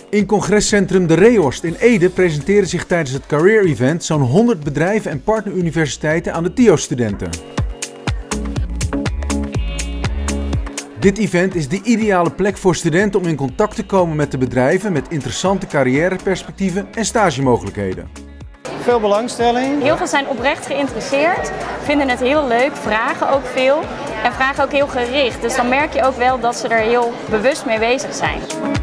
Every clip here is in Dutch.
In congrescentrum De Reehorst in Ede presenteren zich tijdens het Career Event zo'n 100 bedrijven en partneruniversiteiten aan de TIO-studenten. Dit event is de ideale plek voor studenten om in contact te komen met de bedrijven met interessante carrièreperspectieven en stagemogelijkheden. Veel belangstelling. Heel veel zijn oprecht geïnteresseerd, vinden het heel leuk, vragen ook veel en vragen ook heel gericht. Dus dan merk je ook wel dat ze er heel bewust mee bezig zijn.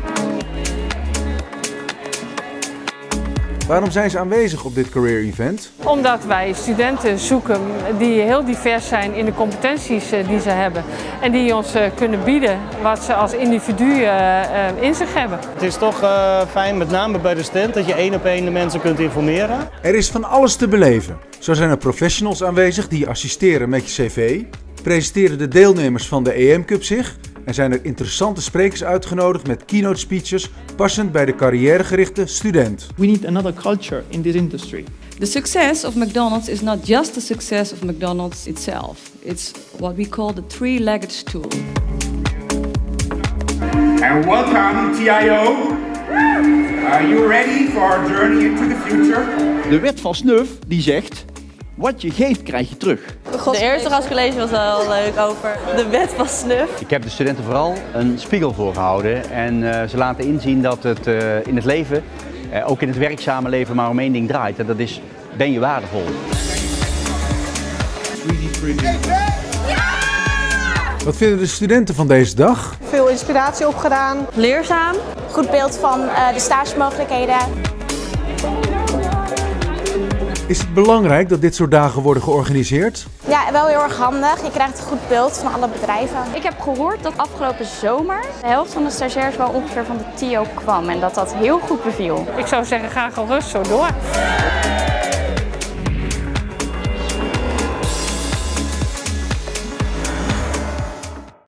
Waarom zijn ze aanwezig op dit Career Event? Omdat wij studenten zoeken die heel divers zijn in de competenties die ze hebben. En die ons kunnen bieden wat ze als individu in zich hebben. Het is toch fijn, met name bij de student, dat je 1-op-1 de mensen kunt informeren. Er is van alles te beleven. Zo zijn er professionals aanwezig die je assisteren met je cv. Presenteren de deelnemers van de EM Cup zich. En zijn er interessante sprekers uitgenodigd met keynote speeches passend bij de carrièregerichte student. We need another culture in this industry. The success of McDonald's is not just the success of McDonald's itself. It's what we call the three-legged stool. And welcome TIO. Are you ready for our journey into the future? De wet van Snuf die zegt, wat je geeft krijg je terug. De eerste gastcollege was wel leuk over de wet van Snuf. Ik heb de studenten vooral een spiegel voorgehouden en ze laten inzien dat het in het leven, ook in het werkzame leven, maar om één ding draait. En dat is, ben je waardevol. Wat vinden de studenten van deze dag? Veel inspiratie opgedaan. Leerzaam. Goed beeld van de stagemogelijkheden. Is het belangrijk dat dit soort dagen worden georganiseerd? Ja, wel heel erg handig. Je krijgt een goed beeld van alle bedrijven. Ik heb gehoord dat afgelopen zomer de helft van de stagiairs wel ongeveer van de TIO kwam en dat dat heel goed beviel. Ik zou zeggen, ga gerust zo door.